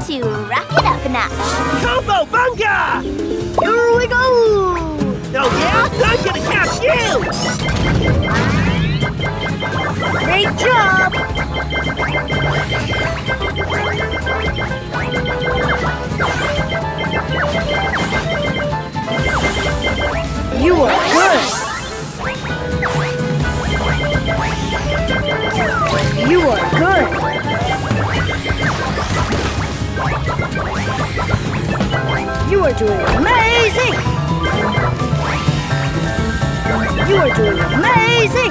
to rock it up a notch. Combo Bunga! Here we go! Oh yeah? I'm gonna catch you! Great job! You are good! You are good! You are doing amazing! You are doing amazing!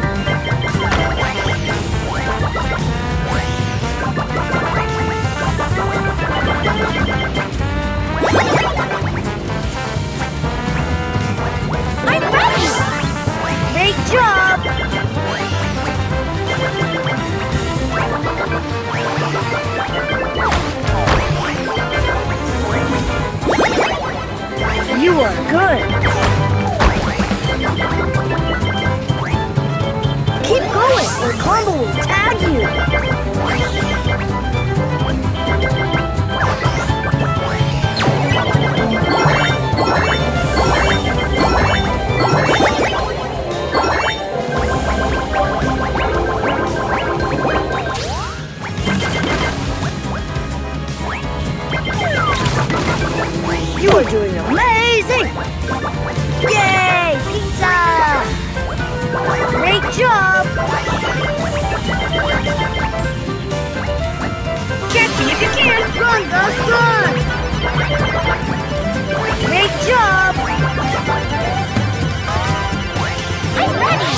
I'm ready! Great job! You are good! Keep going or Combo will tag you! You are doing amazing! Yay! Pizza! Great job! Catch me if you can! Run, Gus, run! Great job! I'm ready!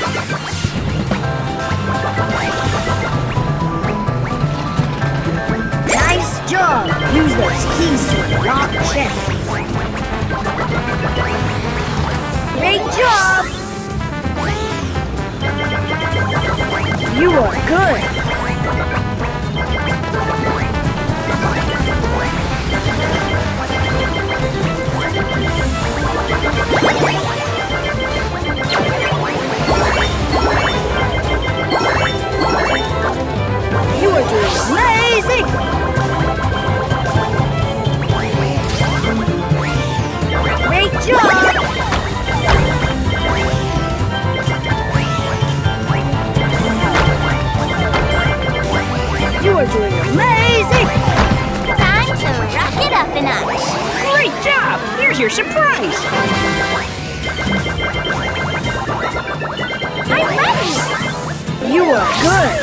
Nice job! Use those keys to unlock chests. Great job! You are good! You are doing amazing! Great job! You are doing amazing! Time to rock it up a notch. Great job! Here's your surprise! I'm ready! You are good!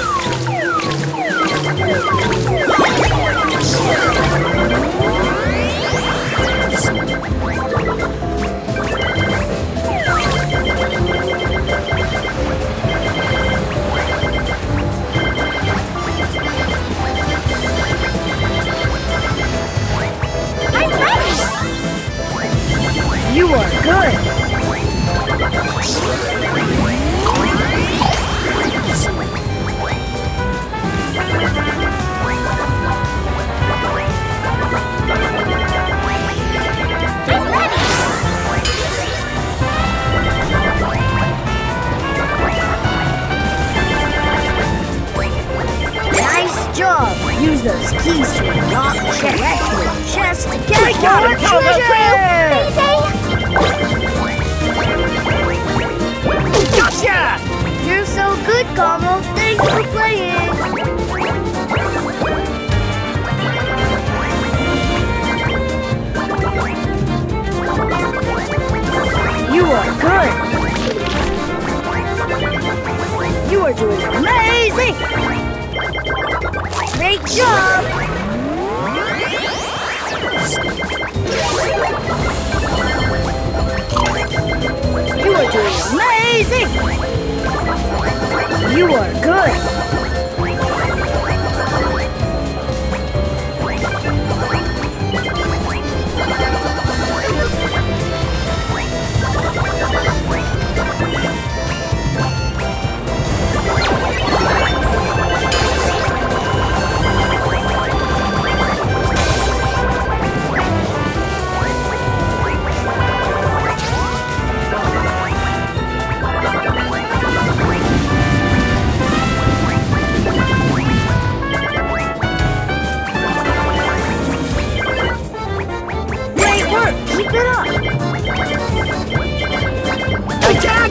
I'm ready! You are good! I'm ready! Nice job! Use those keys to unlock chests. Chest to get We got more it, Combo treasure! Gotcha! You're so good, Combo. Thanks for playing. You are good. You are doing amazing. Great job. You are doing amazing. You are good.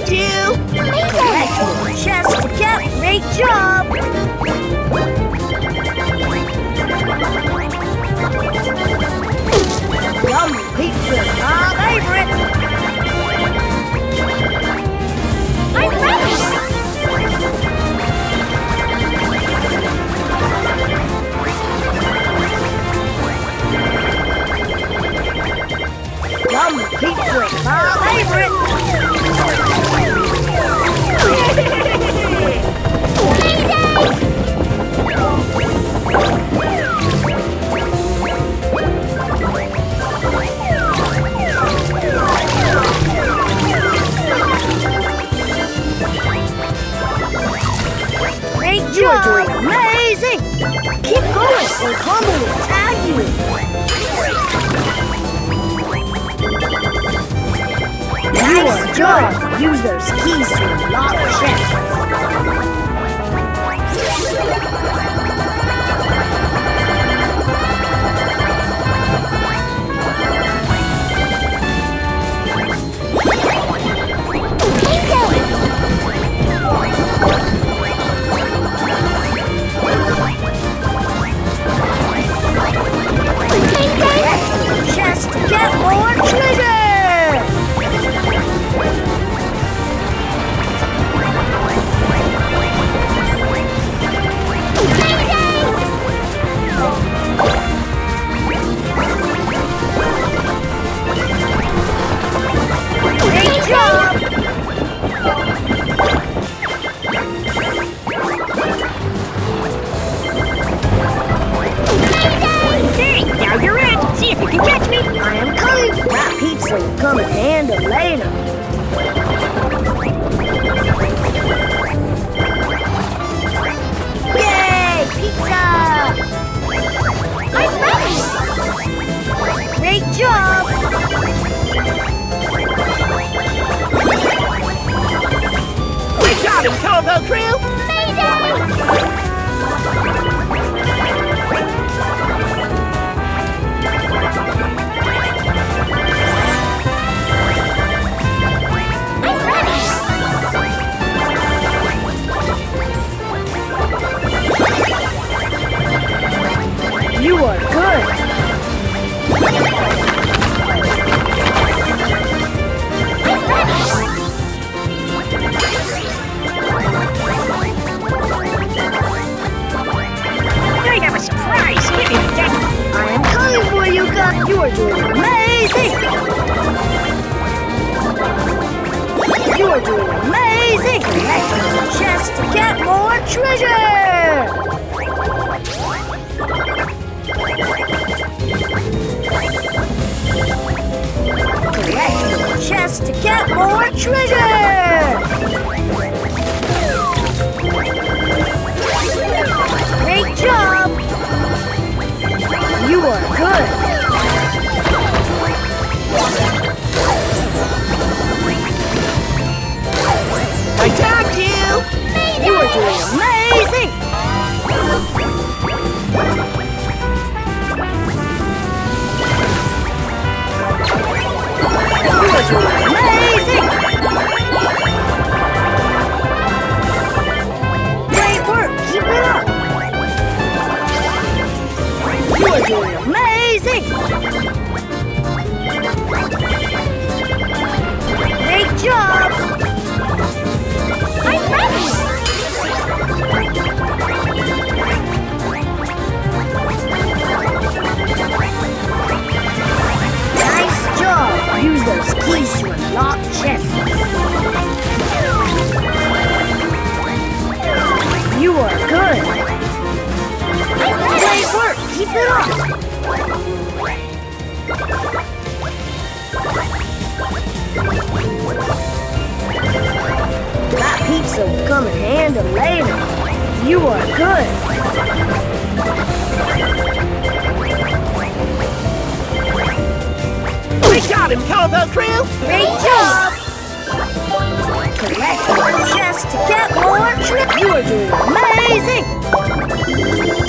got you! Collect more chests to get. Great job! Yummy pizza, my favorite! I'm ready! Yummy pizza, my favorite! Great job! You're doing amazing! Keep going, or Combo will tag you! Nice job! Use those keys to unlock chests. Just to get more treasure! Great job! Hey, now you're in! See if you can catch me! I am coming! That pizza will come in handy later. Yay! Pizza! I'm ready! Great job! We got him, Combo Crew! Mayday! I'm ready! You are good! I'm ready! I have a surprise! Give me that! I am coming for you guys! You are doing amazing! You are doing amazing! Collect more chests to get more treasure! Collect more chests to get more treasure! Great job! You are good! I got you! You are doing amazing! You are doing amazing! Great work! Keep it up! You are doing amazing! Great job! I'm ready! Nice job! Use those keys to unlock chests. You are good! Great work! Keep it up! That pizza will come in handy later. You are good! We got him, Combo Crew! Great job! Collect more chests to get more trips. You are doing amazing!